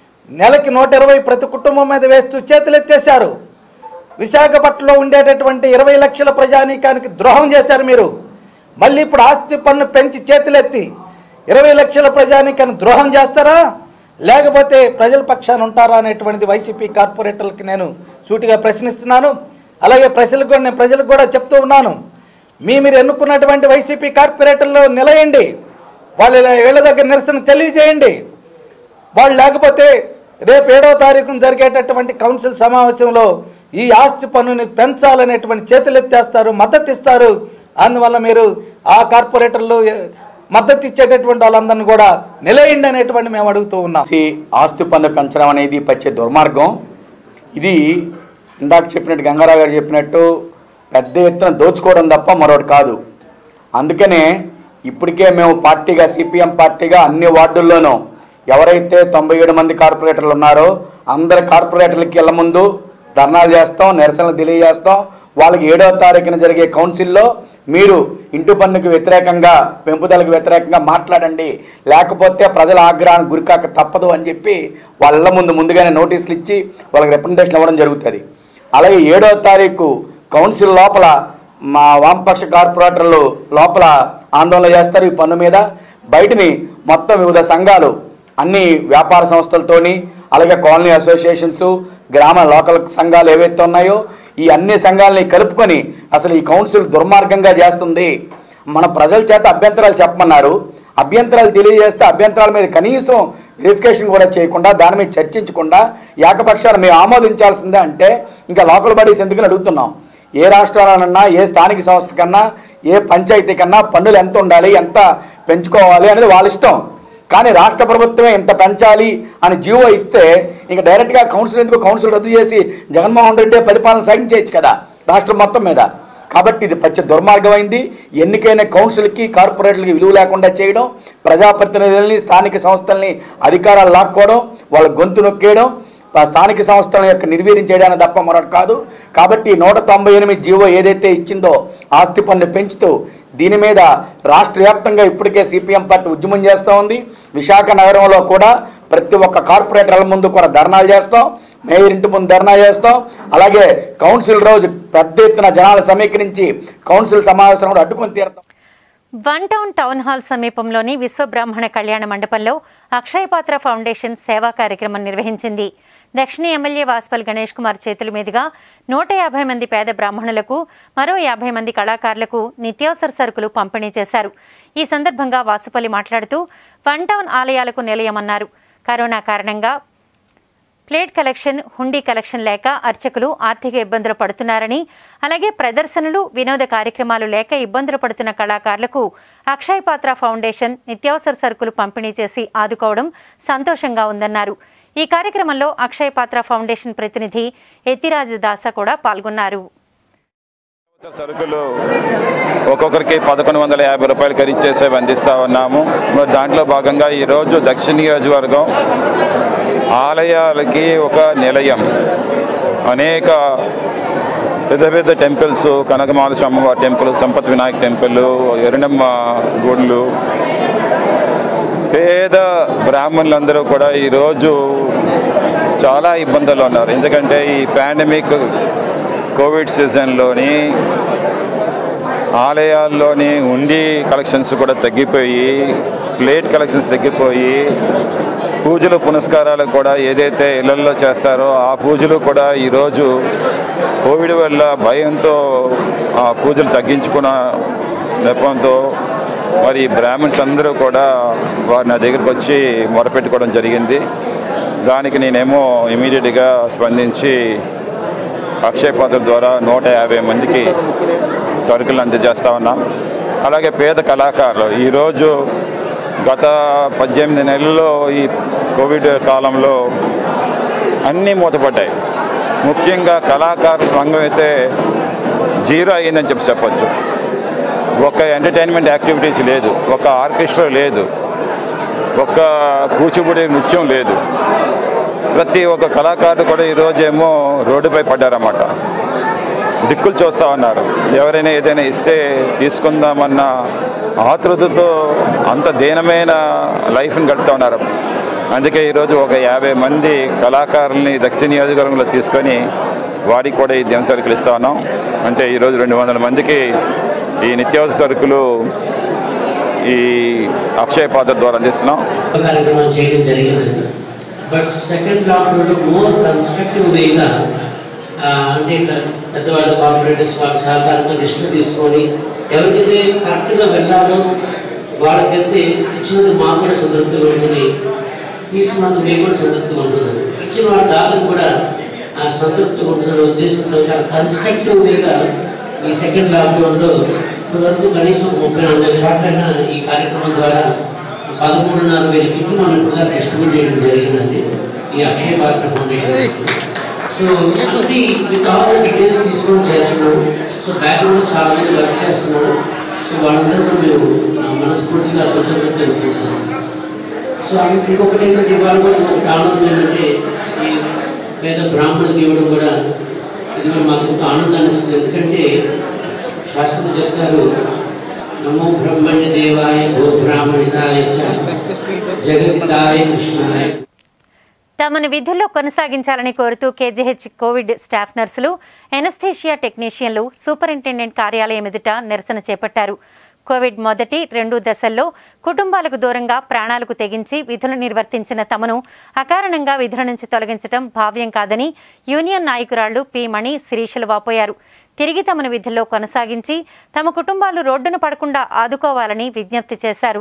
నెలకి నూట ఇరవై ప్రతి కుటుంబం మీద వేస్తూ చేతులెత్తేశారు. విశాఖపట్నంలో ఉండేటటువంటి ఇరవై లక్షల ప్రజానీకానికి ద్రోహం చేశారు మీరు. మళ్ళీ ఇప్పుడు ఆస్తి పన్ను పెంచి చేతులెత్తి ఇరవై లక్షల ప్రజానీకాన్ని ద్రోహం చేస్తారా, లేకపోతే ప్రజల పక్షాన ఉంటారా అనేటువంటిది వైసీపీ కార్పొరేటర్లకి నేను సూటిగా ప్రశ్నిస్తున్నాను. అలాగే ప్రజలకు కూడా నేను ప్రజలకు కూడా చెప్తూ ఉన్నాను, మీ మీరు ఎన్నుకున్నటువంటి వైసీపీ కార్పొరేటర్లు నిలయండి, వాళ్ళ వీళ్ళ దగ్గర నిరసన తెలియజేయండి. వాళ్ళు లేకపోతే రేపు ఏడవ తారీఖున జరిగేటటువంటి కౌన్సిల్ సమావేశంలో ఈ ఆస్తి పన్నుని పెంచాలనేటువంటి చేతులెత్తేస్తారు, మద్దతు ఇస్తారు. అందువల్ల మీరు ఆ కార్పొరేటర్లు మద్దతు ఇచ్చేటటువంటి వాళ్ళందరినీ కూడా నిలయండి అనేటువంటి మేము అడుగుతూ ఉన్నాం. ఆస్తి పన్ను పెంచడం అనేది పచ్చే దుర్మార్గం. ఇది ఇందాక చెప్పినట్టు గంగారావు గారు చెప్పినట్టు పెద్ద ఎత్తున దోచుకోవడం తప్ప మరొకటి కాదు. అందుకనే ఇప్పటికే మేము పార్టీగా సిపిఎం పార్టీగా అన్ని వార్డుల్లోనూ ఎవరైతే తొంభై ఏడు మంది కార్పొరేటర్లు ఉన్నారో అందరి కార్పొరేటర్లకి ఇళ్ల ముందు ధర్నాలు చేస్తాం, నిరసనలు తెలియజేస్తాం. వాళ్ళకి ఏడవ తారీఖున జరిగే కౌన్సిల్లో మీరు ఇంటి పన్నుకు వ్యతిరేకంగా, పెంపుదలకు వ్యతిరేకంగా మాట్లాడండి, లేకపోతే ప్రజల ఆగ్రహానికి గురికాక తప్పదు అని చెప్పి వాళ్ళ ముందు ముందుగానే నోటీసులు ఇచ్చి వాళ్ళకి రిప్రజెంటేషన్ ఇవ్వడం జరుగుతుంది. అలాగే ఏడవ తారీఖు కౌన్సిల్ లోపల మా వామపక్ష కార్పొరేటర్లు లోపల ఆందోళన చేస్తారు ఈ పన్ను మీద. బయటని మొత్తం వివిధ సంఘాలు అన్ని వ్యాపార సంస్థలతోని, అలాగే కాలనీ అసోసియేషన్స్, గ్రామ లోకల్ సంఘాలు ఏవైతే ఉన్నాయో ఈ అన్ని సంఘాలని కలుపుకొని అసలు ఈ కౌన్సిల్ దుర్మార్గంగా చేస్తుంది. మన ప్రజల చేత అభ్యంతరాలు చెప్పమన్నారు, అభ్యంతరాలు తెలియజేస్తే అభ్యంతరాల మీద కనీసం వెరిఫికేషన్ కూడా చేయకుండా, దాని మీద చర్చించకుండా ఏకపక్షాలు మేము ఆమోదించాల్సిందే అంటే ఇంకా లోకల్ బాడీస్ ఎందుకని అడుగుతున్నాం. ఏ రాష్ట్రాలన్నా, ఏ స్థానిక సంస్థ కన్నా, ఏ పంచాయతీ కన్నా పన్నులు ఎంత ఉండాలి, ఎంత పెంచుకోవాలి అనేది వాళ్ళ ఇష్టం. కానీ రాష్ట్ర ప్రభుత్వమే ఇంత పెంచాలి అని జీవో ఇస్తే ఇంకా డైరెక్ట్గా కౌన్సిల్ ఎందుకు, కౌన్సిల్ రద్దు చేసి జగన్మోహన్ రెడ్డి పరిపాలన సాగించేయచ్చు కదా రాష్ట్రం మొత్తం మీద. కాబట్టి ఇది పచ్చ దుర్మార్గమైంది. ఎన్నికైన కౌన్సిల్కి కార్పొరేట్లకి విలువ లేకుండా చేయడం, ప్రజాప్రతినిధులని స్థానిక సంస్థల్ని అధికారాలు లాక్కోవడం, వాళ్ళ గొంతు నొక్కేయడం, స్థానిక సంస్థల యొక్క నిర్వీర్యం చేయడానికి తప్ప మరొకటి కాదు. కాబట్టి నూట తొంభై ఎనిమిది జీవో ఏదైతే ఇచ్చిందో ఆస్తి పన్ను పెంచుతూ దీని మీద రాష్ట్ర వ్యాప్తంగా ఇప్పటికే సిపిఎం పార్టీ ఉద్యమం చేస్తూ ఉంది. విశాఖ నగరంలో కూడా ప్రతి ఒక్క కార్పొరేటర్ల ముందు కూడా ధర్నాలు చేస్తాం, మేయర్ ఇంటి ముందు ధర్నా చేస్తాం. అలాగే కౌన్సిల్ రోజు పెద్ద ఎత్తున జనాలు సమీకరించి కౌన్సిల్ సమావేశం కూడా అడ్డుకొని తీరుతాం. వన్ టౌన్ టౌన్ హాల్ సమీపంలోని విశ్వబ్రాహ్మణ కళ్యాణ మండపంలో అక్షయపాత్ర ఫౌండేషన్ సేవా కార్యక్రమం నిర్వహించింది. దక్షిణ ఎమ్మెల్యే వాసుపల్లి గణేష్ కుమార్ చేతుల మీదుగా నూట యాభై మంది పేద బ్రాహ్మణులకు, మరో యాభై మంది కళాకారులకు నిత్యావసర సరుకులు పంపిణీ చేశారు. ఈ సందర్భంగా వాసుపల్లి మాట్లాడుతూ వన్ టౌన్ ఆలయాలకు నిలయమన్నారు. కరోనా కారణంగా ప్లేట్ కలెక్షన్, హుండీ కలెక్షన్ లేక అర్చకులు ఆర్థిక ఇబ్బందులు పడుతున్నారని, అలాగే ప్రదర్శనలు, వినోద కార్యక్రమాలు లేక ఇబ్బందులు పడుతున్న కళాకారులకు అక్షయపాత్ర ఫౌండేషన్ నిత్యావసర సరుకులు పంపిణీ చేసి ఆదుకోవడం సంతోషంగా ఉందన్నారు. ఈ కార్యక్రమంలో అక్షయపాత్ర ఫౌండేషన్ ప్రతినిధి ఎత్తిరాజు దాస కూడా పాల్గొన్నారు. సరుకులు ఒక్కొక్కరికి పదకొండు వందల యాభై రూపాయలు ఖరీదు చేసేవి అందిస్తూ ఉన్నాము. మరి దాంట్లో భాగంగా ఈరోజు దక్షిణ నియోజకవర్గం ఆలయాలకి ఒక నిలయం. అనేక పెద్ద పెద్ద టెంపుల్స్, కనకమహాలక్ష్మి అమ్మవారి టెంపుల్, సంపత్ వినాయక్ టెంపుల్, ఎరుణమ్మ గుడులు, పేద బ్రాహ్మణులందరూ కూడా ఈరోజు చాలా ఇబ్బందులు ఉన్నారు. ఎందుకంటే ఈ పాండమిక్ కోవిడ్ సీజన్లోని ఆలయాల్లోని ఉండి కలెక్షన్స్ కూడా తగ్గిపోయి, ప్లేట్ కలెక్షన్స్ తగ్గిపోయి, పూజలు పునస్కారాలు కూడా ఏదైతే ఇళ్లలో చేస్తారో ఆ పూజలు కూడా ఈరోజు కోవిడ్ వల్ల భయంతో ఆ పూజలు తగ్గించుకున్న నెపంతో మరి బ్రాహ్మణ్స్ అందరూ కూడా వారు నా దగ్గరికి వచ్చి మొరపెట్టుకోవడం జరిగింది. దానికి నేనేమో ఇమీడియట్గా స్పందించి అక్షయ పాత్ర ద్వారా నూట యాభై మందికి సరుకులు అందజేస్తూ ఉన్నాం. అలాగే పేద కళాకారులు ఈరోజు గత పద్దెనిమిది నెలల్లో ఈ కోవిడ్ కాలంలో అన్నీ మూతపడ్డాయి. ముఖ్యంగా కళాకారుల రంగం అయితే జీరో అయ్యిందని చెప్పి చెప్పచ్చు. ఒక ఎంటర్టైన్మెంట్ యాక్టివిటీస్ లేదు, ఒక ఆర్కెస్ట్రా లేదు, ఒక కూచిపూడి నృత్యం లేదు. ప్రతి ఒక్క కళాకారుడు కూడా ఈరోజేమో రోడ్డుపై పడ్డారన్నమాట. దిక్కులు చూస్తూ ఉన్నారు. ఎవరైనా ఏదైనా ఇస్తే తీసుకుందామన్న ఆతృతతో అంత దీనమైన లైఫ్ని గడుపుతూ ఉన్నారు. అందుకే ఈరోజు ఒక యాభై మంది కళాకారుల్ని దక్షిణ నియోజకవర్గంలో తీసుకొని వారికి కూడా ఈ దిన సరుకులు ఇస్తూ ఉన్నాం. అంటే ఈరోజు రెండు వందల మందికి ఈ నిత్యావసర సరుకులు ఈ అక్షయ పాత్ర ద్వారా అందిస్తున్నాం. బట్ సెకండ్ లాక్డౌన్లో మోర్ కన్స్ట్రక్టివ్ వేగా అంటే పెద్దవాళ్ళు కార్పొరేటర్స్ వాళ్ళ సహకారంతో లిస్టులు తీసుకొని ఎవరికైతే కరెక్ట్గా వెళ్ళాలో వాళ్ళకైతే ఇచ్చినది మాకు కూడా సంతృప్తిగా ఉంటుంది, తీసుకున్నందుకు మేము కూడా సంతృప్తిగా ఉంటుంది, ఇచ్చిన వాళ్ళ దానికి కూడా సంతృప్తిగా ఉంటుందనే ఉద్దేశంతో చాలా కన్స్ట్రక్టివ్ వేగా ఈ సెకండ్ లాక్డౌన్లో ఇప్పటివరకు కనీసం ముప్పై నాలుగు చోట్లైనా ఈ కార్యక్రమం ద్వారా పదమూడున్నర వేల కిట్లు మనం ఇప్పుడు డిస్ట్రిబ్యూట్ చేయడం జరిగిందండి ఈ అక్షయ పాత్ర ఫౌండేషన్. సో అన్ని విత్ ఆల్ ద డీటెయిల్స్ తీసుకొని చేస్తున్నాము. సో బ్యాక్గ్రౌండ్లో చాలా మంది వర్క్ చేస్తున్నాము. సో వాళ్ళందరూ మేము మనస్ఫూర్తిగా కృతజ్ఞత తెలుపుకుంటున్నాము. సో ఇంకొకటి ఏంటంటే ఇవాళ కూడా మనకు ఆనందం ఏంటంటే ఈ పేద బ్రాహ్మణులకు ఇవ్వడం కూడా ఇది కూడా మాకు ఎంతో ఆనందాన్ని ఇస్తుంది. ఎందుకంటే శాస్త్రం చెప్తారు, నమో బ్రహ్మణ్య దేవాయ గో బ్రాహ్మణితాయ జగతితాయ కృష్ణాయ. తమను విధుల్లో కొనసాగించాలని కోరుతూ కేజీహెచ్ కోవిడ్ స్టాఫ్ నర్సులు, ఎనస్థీషియా టెక్నీషియన్లు సూపరింటెండెంట్ కార్యాలయం ఎదుట నిరసన చేపట్టారు. కోవిడ్ మొదటి రెండు దశల్లో కుటుంబాలకు దూరంగా ప్రాణాలకు తెగించి విధులు నిర్వర్తించిన తమను అకారణంగా విధుల నుంచి తొలగించడం భావ్యం కాదని యూనియన్ నాయకురాళ్లు పి మణి శిరీషలు వాపోయారు. తిరిగి తమను విధుల్లో కొనసాగించి తమ కుటుంబాలు రోడ్డున పడకుండా ఆదుకోవాలని విజ్ఞప్తి చేశారు.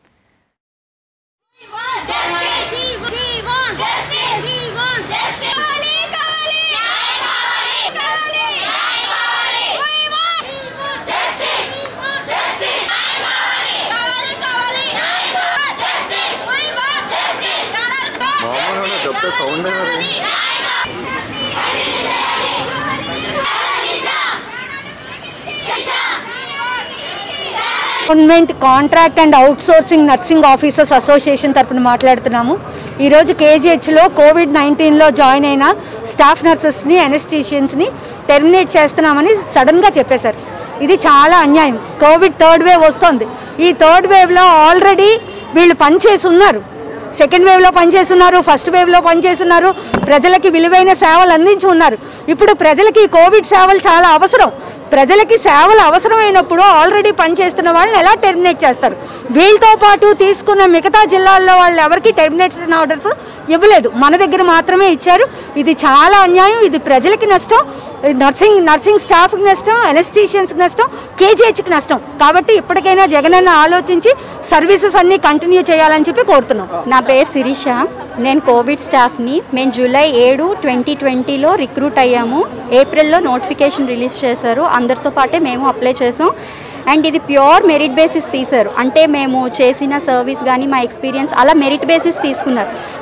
Government contract and outsourcing nursing officers association తరపున మాట్లాడుతున్నాము. ఈరోజు కేజీహెచ్లో కోవిడ్ నైన్టీన్లో జాయిన్ అయిన స్టాఫ్ నర్సెస్ని, ఎనస్థీషియన్స్ని టెర్మినేట్ చేస్తున్నామని సడన్గా చెప్పేశారు. ఇది చాలా అన్యాయం. కోవిడ్ థర్డ్ వేవ్ వస్తుంది. ఈ థర్డ్ వేవ్లో ఆల్రెడీ వీళ్ళు పనిచేసి ఉన్నారు. సెకండ్ వేవ్లో పనిచేస్తున్నారు, ఫస్ట్ వేవ్లో పనిచేస్తున్నారు, ప్రజలకి విలువైన సేవలు అందించి ఉన్నారు. ఇప్పుడు ప్రజలకి కోవిడ్ సేవలు చాలా అవసరం. ప్రజలకి సేవలు అవసరమైనప్పుడు ఆల్రెడీ పనిచేస్తున్న వాళ్ళని ఎలా టెర్మినేట్ చేస్తారు? వీళ్ళతో పాటు తీసుకున్న మిగతా జిల్లాల్లో వాళ్ళు ఎవరికి టెర్మినేషన్ ఆర్డర్స్ ఇవ్వలేదు, మన దగ్గర మాత్రమే ఇచ్చారు. ఇది చాలా అన్యాయం. ఇది ప్రజలకి నష్టం, నర్సింగ్ నర్సింగ్ స్టాఫ్కి నష్టం, ఎనస్థీషియన్స్కి నష్టం, కేజీహెచ్కి నష్టం. కాబట్టి ఇప్పటికైనా జగనన్న ఆలోచించి సర్వీసెస్ అన్నీ కంటిన్యూ చేయాలని చెప్పి కోరుతున్నాం. నా పేరు శిరీష, నేను కోవిడ్ స్టాఫ్ని. మేము జూలై ఏడు ట్వంటీ ట్వంటీలో రిక్రూట్ అయ్యాము. ఏప్రిల్లో నోటిఫికేషన్ రిలీజ్ చేశారు. అందరితో పాటే మేము అప్లై చేసాం. అండ్ ఇది ప్యూర్ మెరిట్ బేసిస్ తీశారు. అంటే మేము చేసిన సర్వీస్ కానీ మా ఎక్స్పీరియన్స్ అలా మెరిట్ బేసిస్ తీసుకున్నారు.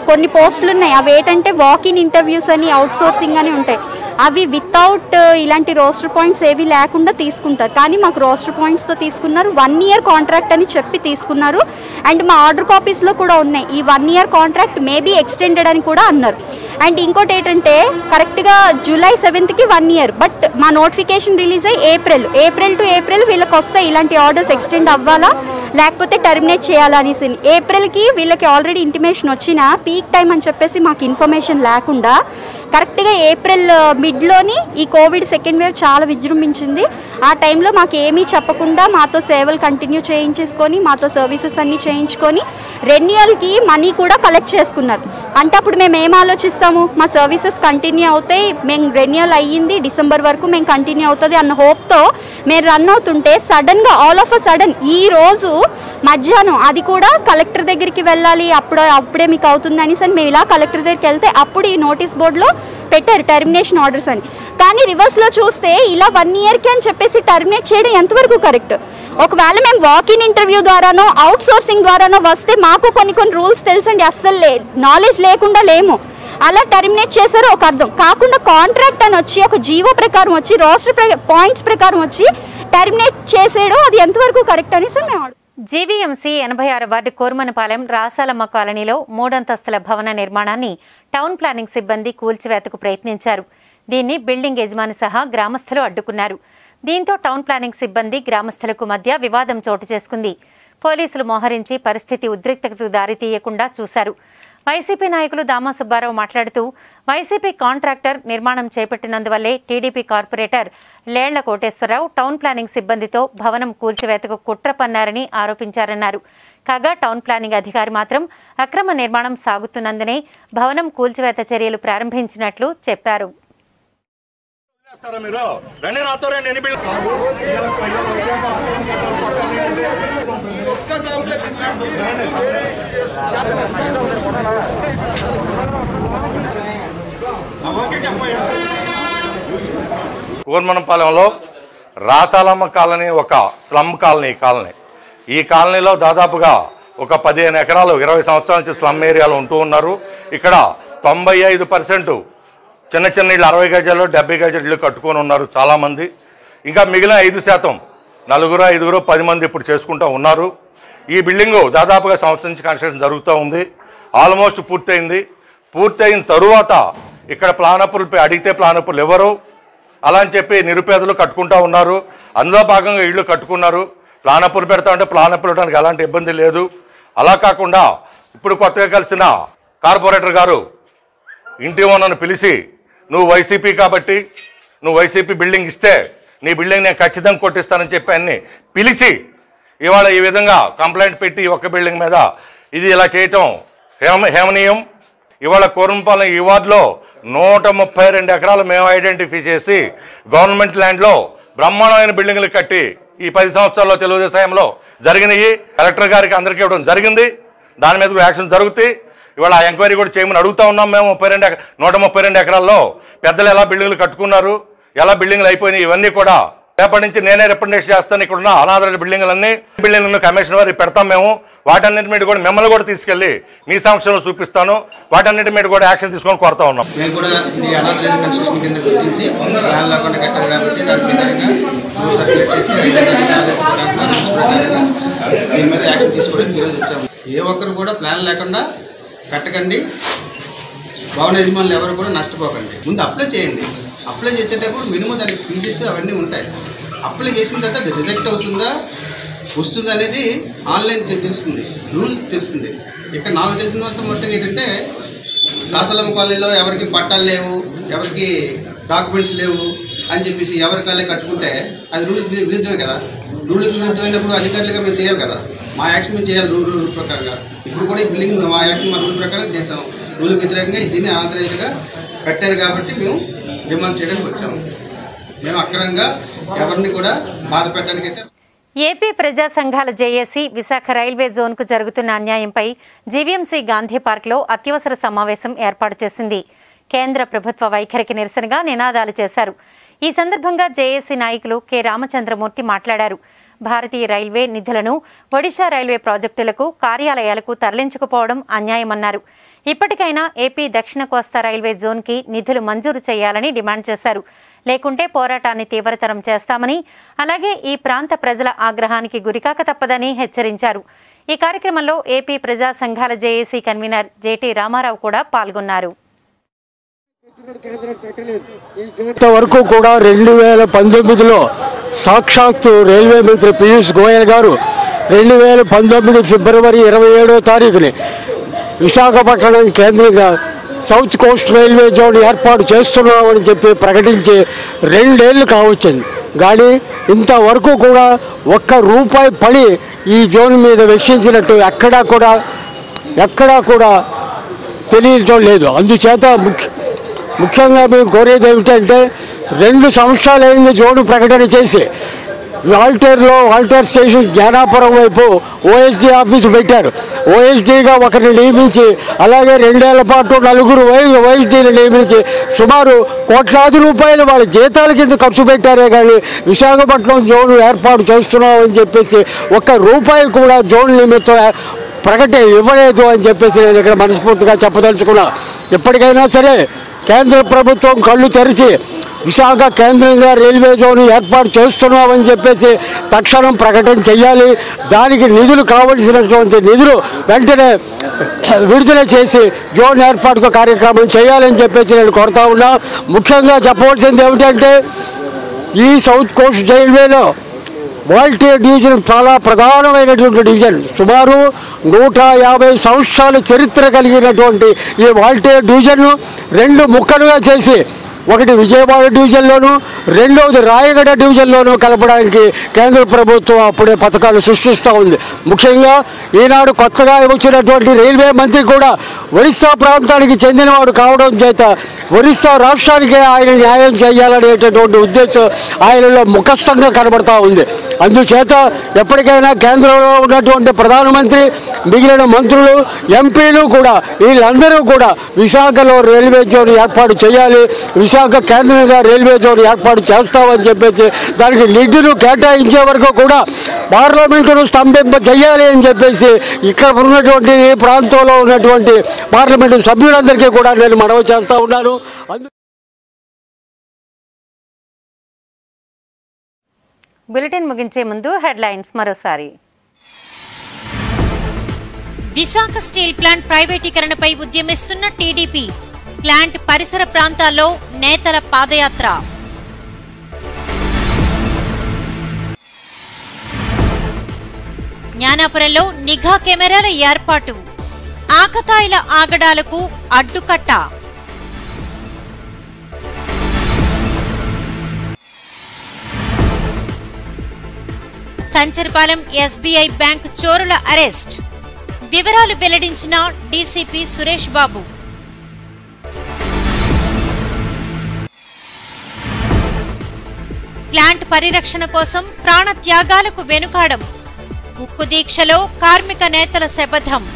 కొన్ని పోస్టులు ఉన్నాయి. అవి ఏంటంటే వాక్ ఇన్ ఇంటర్వ్యూస్ అని, అవుట్ సోర్సింగ్ అని ఉంటాయి. అవి వితౌట్ ఇలాంటి రోస్టర్ పాయింట్స్ ఏవి లేకుండా తీసుకుంటారు. కానీ మాకు రోస్టర్ పాయింట్స్తో తీసుకున్నారు. వన్ ఇయర్ కాంట్రాక్ట్ అని చెప్పి తీసుకున్నారు. అండ్ మా ఆర్డర్ కాపీస్లో కూడా ఉన్నాయి ఈ one year contract maybe extended అని కూడా అన్నారు. అండ్ ఇంకోటి ఏంటంటే కరెక్ట్గా జూలై సెవెంత్కి వన్ ఇయర్, బట్ మా నోటిఫికేషన్ రిలీజ్ అయ్యి ఏప్రిల్ ఏప్రిల్ టు ఏప్రిల్ వీళ్ళకి వస్తాయి ఇలాంటి ఆర్డర్స్ ఎక్స్టెండ్ అవ్వాలా లేకపోతే టర్మినేట్ చేయాలా అనేసి. ఏప్రిల్కి వీళ్ళకి ఆల్రెడీ ఇంటిమేషన్ వచ్చిన పీక్ టైం అని చెప్పేసి మాకు ఇన్ఫర్మేషన్ లేకుండా కరెక్ట్గా ఏప్రిల్ మిడ్లోని ఈ కోవిడ్ సెకండ్ వేవ్ చాలా విజృంభించింది. ఆ టైంలో మాకు ఏమీ చెప్పకుండా మాతో సేవలు కంటిన్యూ చేయించేసుకొని మాతో సర్వీసెస్ అన్నీ చేయించుకొని రెన్యువల్కి మనీ కూడా కలెక్ట్ చేసుకున్నారు. అంటే అప్పుడు మేము ఏం ఆలోచిస్తాము, మా సర్వీసెస్ కంటిన్యూ అవుతాయి, మేము రెన్యువల్ అయ్యింది డిసెంబర్ వరకు మేము కంటిన్యూ అవుతుంది అన్న హోప్తో మేము రన్ అవుతుంటే సడన్గా ఆల్ ఆఫ్ అ సడన్ ఈ రోజు మధ్యాహ్నం అది కూడా కలెక్టర్ దగ్గరికి వెళ్ళాలి, అప్పుడు అప్పుడే మీకు అవుతుంది అనేసి అని మేము ఇలా కలెక్టర్ దగ్గరికి వెళ్తే అప్పుడు ఈ నోటీస్ బోర్డులో పెట్టారు టర్మినేషన్ ఆర్డర్స్ అని. కానీ రివర్స్లో చూస్తే ఇలా వన్ ఇయర్కి అని చెప్పేసి టర్మినేట్ చేయడం ఎంతవరకు కరెక్ట్? ఒకవేళ మేము వాక్ ఇన్ ఇంటర్వ్యూ ద్వారానో అవుట్ సోర్సింగ్ ద్వారానో వస్తే మాకు కొన్ని కొన్ని రూల్స్ తెలుసండి, అస్సలు లే నాలెడ్జ్ లేకుండా లేము. అలా టర్మినేట్ చేశారు ఒక అర్థం కాకుండా కాంట్రాక్ట్ అని వచ్చి ఒక జీవో ప్రకారం వచ్చి రోస్టర్ పాయింట్స్ ప్రకారం వచ్చి టర్మినేట్ చేసేయడం అది ఎంతవరకు కరెక్ట్ అనేసి మేము జీవీఎంసీ ఎనభై ఆరు వార్డు కోర్మనపాలెం రాసాలమ్మ కాలనీలో మూడంతస్తుల భవన నిర్మాణాన్ని టౌన్ ప్లానింగ్ సిబ్బంది కూల్చివేతకు ప్రయత్నించారు. దీన్ని బిల్డింగ్ యజమాని సహా గ్రామస్తులు అడ్డుకున్నారు. దీంతో టౌన్ ప్లానింగ్ సిబ్బంది గ్రామస్తులకు మధ్య వివాదం చోటు చేసుకుంది. పోలీసులు మోహరించి పరిస్థితి ఉద్రిక్తతకు దారితీయకుండా చూశారు. వైసీపీ నాయకులు దామా సుబ్బారావు మాట్లాడుతూ వైసీపీ కాంట్రాక్టర్ నిర్మాణం చేపట్టినందువల్లే TDP corporator Lella Koteswararao town planning సిబ్బందితో భవనం కూల్చివేతకు కుట్ర పన్నారని ఆరోపించారన్నారు. కాగా టౌన్ ప్లానింగ్ అధికారి మాత్రం అక్రమ నిర్మాణం సాగుతున్నందునే భవనం కూల్చివేత చర్యలు ప్రారంభించినట్లు చెప్పారు. కోర్మనపాలెంలో రాచాలమ్మ కాలనీ ఒక స్లమ్ కాలనీ కాలనీ ఈ కాలనీలో దాదాపుగా ఒక పదిహేను ఎకరాలు ఇరవై సంవత్సరాల నుంచి స్లమ్ ఏరియాలో ఉంటూ ఉన్నారు. ఇక్కడ తొంభై ఐదు పర్సెంట్ చిన్న చిన్న ఇళ్ళు అరవై గజాలు డెబ్బై గజాలు ఇళ్ళు కట్టుకొని ఉన్నారు చాలామంది. ఇంకా మిగిలిన ఐదు శాతం నలుగురు ఐదుగురు పది మంది ఇప్పుడు చేసుకుంటూ ఉన్నారు. ఈ బిల్డింగు దాదాపుగా సంవత్సరం నుంచి కన్స్ట్రక్షన్ జరుగుతూ ఉంది. ఆల్మోస్ట్ పూర్తయింది. పూర్తయిన తరువాత ఇక్కడ ప్లానప్పులు అడిగితే ప్లానప్పులు ఎవరు అలా అని చెప్పి నిరుపేదలు కట్టుకుంటూ ఉన్నారు. అందులో భాగంగా ఇళ్ళు కట్టుకున్నారు. ప్లానప్పులు పెడతా ఉంటే ప్లానప్పులు ఇవ్వడానికి ఎలాంటి ఇబ్బంది లేదు. అలా కాకుండా ఇప్పుడు కొత్తగా కలిసిన కార్పొరేటర్ గారు ఇంటి ఓనర్ను పిలిచి నువ్వు వైసీపీ కాబట్టి నువ్వు వైసీపీ బిల్డింగ్ ఇస్తే నీ బిల్డింగ్ నేను ఖచ్చితంగా కొట్టిస్తానని చెప్పి అన్ని పిలిచి ఇవాళ ఈ విధంగా కంప్లైంట్ పెట్టి ఒక బిల్డింగ్ మీద ఇది ఇలా చేయటం హేమ హేమనీయం. ఇవాళ కోరంపాలెం ఈ వార్డులో నూట ముప్పై రెండు ఎకరాలు మేము ఐడెంటిఫై చేసి గవర్నమెంట్ ల్యాండ్లో బ్రహ్మాండమైన బిల్డింగ్లు కట్టి ఈ పది సంవత్సరాల్లో తెలుగుదేశంలో జరిగినాయి. కలెక్టర్ గారికి అందరికీ ఇవ్వడం జరిగింది. దాని మీద యాక్షన్ జరుగుతాయి. ఇవాళ ఆ ఎంక్వైరీ కూడా చేయమని అడుగుతూ ఉన్నాం. మేము ముప్పై రెండు నూట ముప్పై రెండు ఎకరాల్లో పెద్దలు ఎలా బిల్డింగ్లు కట్టుకున్నారు, ఎలా బిల్డింగ్లు అయిపోయినాయి, ఇవన్నీ కూడా రేపటి నుంచి నేనే రిప్రజెంటేషన్ చేస్తాను. ఇక్కడ ఉన్న అనాథ బిల్డింగ్లన్నీ బిల్డింగ్లను కమిషన్ వారికి పెడతాం. మేము వాటన్నిటి మీద కూడా మిమ్మల్ని కూడా తీసుకెళ్లి మీ సమక్షంలో చూపిస్తాను. వాటన్నిటి మీద కూడా యాక్షన్ తీసుకొని కోరుతా ఉన్నాం. మేము కూడా ఇది అనాథ కన్స్ట్రక్షన్ కింద గుర్తించి ప్లాన్ లేకుండా కట్టారు కాబట్టి దాని విధంగా రూల్స్ సర్క్యులేట్ చేసి దీని మీద యాక్షన్ తీసుకోవడానికి ఈరోజు వచ్చాము. ఏ ఒక్కరు కూడా ప్లాన్ లేకుండా కట్టకండి. భవన యజమానులు ఎవరు కూడా నష్టపోకండి. ముందు అప్లై చేయండి. అప్లై చేసేటప్పుడు మినిమం దానికి ఫీజెస్ అవన్నీ ఉంటాయి. అప్లై చేసిన తర్వాత అది రిజెక్ట్ అవుతుందా వస్తుందా అనేది ఆన్లైన్ తెలుస్తుంది, రూల్ తెలుస్తుంది. ఇక్కడ నాకు తెలిసిన మొత్తం మొత్తం ఏంటంటే రాసాలమ్మ కాలనీలో ఎవరికి పట్టాలు లేవు, ఎవరికి డాక్యుమెంట్స్ లేవు అని చెప్పేసి ఎవరి కాలే కట్టుకుంటే అది రూల్ విరుద్ధమే కదా. రూల్ విరుద్ధమైనప్పుడు అధికారులుగా మేము చేయాలి కదా. మా యాక్షన్ మేము చేయాలి రూల్ రూల్ ప్రకారంగా. ఇప్పుడు కూడా ఈ బిల్డింగ్ మా యాక్షన్ మా రూల్ ప్రకారం చేసాం. రూల్కి వ్యతిరేకంగా దీన్ని అనాథరైజ్గా కట్టారు కాబట్టి మేము డిమాండ్ చేయడానికి వచ్చాము. మేము అక్రమంగా ఎవరిని కూడా బాధ పెట్టడానికి అయితే. ఏపీ ప్రజా సంఘాల జేఏసీ విశాఖ రైల్వే జోన్కు జరుగుతున్న అన్యాయంపై జీవీఎంసీ గాంధీ పార్క్లో అత్యవసర సమావేశం ఏర్పాటు చేసింది. కేంద్ర ప్రభుత్వ వైఖరికి నిరసనగా నినాదాలు చేశారు. ఈ సందర్భంగా జేఏసీ నాయకులు కె రామచంద్రమూర్తి మాట్లాడారు. భారతీయ రైల్వే నిధులను ఒడిశా రైల్వే ప్రాజెక్టులకు, కార్యాలయాలకు తరలించకపోవడం అన్యాయమన్నారు. ఇప్పటికైనా ఏపీ దక్షిణ కోస్తా రైల్వే జోన్కి నిధులు మంజూరు చేయాలని డిమాండ్ చేశారు. లేకుంటే పోరాటాన్ని తీవ్రతరం చేస్తామని, అలాగే ఈ ప్రాంత ప్రజల ఆగ్రహానికి గురికాక తప్పదని హెచ్చరించారు. ఈ కార్యక్రమంలో ఏపీ ప్రజా సంఘాల జేఏసీ కన్వీనర్ జేటీ రామారావు కూడా పాల్గొన్నారు. ఇంతవరకు కూడా రెండు వేల పంతొమ్మిదిలో సాక్షాత్తు రైల్వే మంత్రి పీయూష్ గోయల్ గారు రెండు వేల పంతొమ్మిది ఫిబ్రవరి ఇరవై ఏడో తారీఖుని విశాఖపట్నం కేంద్రంగా సౌత్ కోస్ట్ రైల్వే జోన్ ఏర్పాటు చేస్తున్నామని చెప్పి ప్రకటించి రెండేళ్లు కావచ్చింది. కానీ ఇంతవరకు కూడా ఒక్క రూపాయి పడి ఈ జోన్ మీద వెచ్చించినట్టు ఎక్కడా కూడా ఎక్కడా కూడా తెలియటం లేదు. అందుచేత ముఖ్య ముఖ్యంగా మేము కోరేది ఏమిటంటే, రెండు సంవత్సరాలైంది జోను ప్రకటన చేసి వాల్టేర్లో వాల్టేర్ స్టేషన్ జ్ఞానాపురం వైపు ఓఎస్డీ ఆఫీసు పెట్టారు. ఓఎస్డీగా ఒకరిని నియమించి, అలాగే రెండేళ్ల పాటు నలుగురు ఓఎస్డీని నియమించి సుమారు కోట్లాది రూపాయలు వాళ్ళ జీతాల కింద ఖర్చు పెట్టారే కానీ విశాఖపట్నం జోను ఏర్పాటు చేస్తున్నామని చెప్పేసి ఒక్క రూపాయి కూడా జోన్ నిమిత్తం ప్రకటన ఇవ్వలేదు అని చెప్పేసి నేను ఇక్కడ మనస్ఫూర్తిగా చెప్పదలుచుకున్నా. ఎప్పటికైనా సరే కేంద్ర ప్రభుత్వం కళ్ళు తెరిచి విశాఖ కేంద్రంగా రైల్వే జోన్ ఏర్పాటు చేస్తున్నామని చెప్పేసి తక్షణం ప్రకటన చేయాలి. దానికి నిధులు కావలసినటువంటి నిధులు వెంటనే విడుదల చేసి జోన్ ఏర్పాటుకు కార్యక్రమం చేయాలని చెప్పేసి నేను కోరుతా ఉన్నా. ముఖ్యంగా చెప్పవలసింది ఏమిటంటే, ఈ సౌత్ కోస్ట్ రైల్వేలో వాల్టేర్ డివిజన్ చాలా ప్రధానమైనటువంటి డివిజన్. సుమారు నూట యాభై సంవత్సరాల చరిత్ర కలిగినటువంటి ఈ వాల్టేర్ డివిజన్ను రెండు ముక్కలుగా చేసి, ఒకటి విజయవాడ డివిజన్లోను, రెండవది రాయగడ డివిజన్లోనూ కలపడానికి కేంద్ర ప్రభుత్వం అప్పుడే పథకాలు సృష్టిస్తూ ఉంది. ముఖ్యంగా ఈనాడు కొత్తగా వచ్చినటువంటి రైల్వే మంత్రి కూడా ఒరిస్సా ప్రాంతానికి చెందినవాడు కావడం చేత ఒరిస్సా రాష్ట్రానికే ఆయన న్యాయం చేయాలనేటటువంటి ఉద్దేశం ఆయనలో ముఖస్థంగా కనబడతా ఉంది. అందుచేత ఎప్పటికైనా కేంద్రంలో ఉన్నటువంటి ప్రధానమంత్రి, మిగిలిన మంత్రులు, ఎంపీలు కూడా వీళ్ళందరూ కూడా విశాఖలో రైల్వే జోన్ ఏర్పాటు చేయాలి, విశాఖ కేంద్రంగా రైల్వే జోన్ ఏర్పాటు చేస్తామని చెప్పేసి దానికి నిధులు కేటాయించే వరకు కూడా పార్లమెంటును స్తంభింప చేయాలి అని చెప్పేసి ఇక్కడ ఉన్నటువంటి ఈ ప్రాంతంలో ఉన్నటువంటి పార్లమెంటు సభ్యులందరికీ కూడా నేను మనవి చేస్తూ ఉన్నాను. బులెటిన్ ముగించే ముందు హెడ్లైన్స్ మరోసారి. విశాఖ స్టీల్ ప్లాంట్ ప్రైవేటీకరణపై ఉద్యమిస్తున్న టీడీపీ, ప్లాంట్ పరిసర ప్రాంతాల్లో నేతల పాదయాత్ర. జ్ఞానాపురంలో నిఘా కెమెరాల ఏర్పాటు, ఆకతాయిల ఆగడాలకు అడ్డుకట్ట. కంచరపాలెం ఎస్బీఐ బ్యాంక్ చోరుల అరెస్ట్, వివరాలు వెల్లడించిన డీసీపీ సురేష్ బాబు. ప్లాంట్ పరిరక్షణ కోసం ప్రాణ త్యాగాలకు వెనుకాడం, ఉక్కు దీక్షలో కార్మిక నేతల శపథం.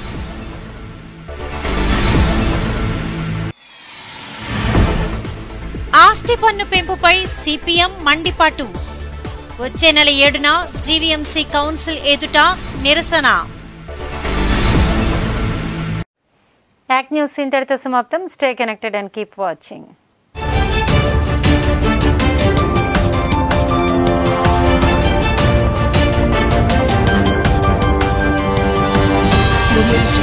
ఆస్తి పన్ను పెంపుపై సిపిఎం మండిపాటు, వచ్చే నెల ఏడున జీవీఎంసీ కౌన్సిల్ ఎదుట నిరసన. యాక్ న్యూస్ ఇంతటితో సమాప్తం. Stay connected and keep watching. Thank you.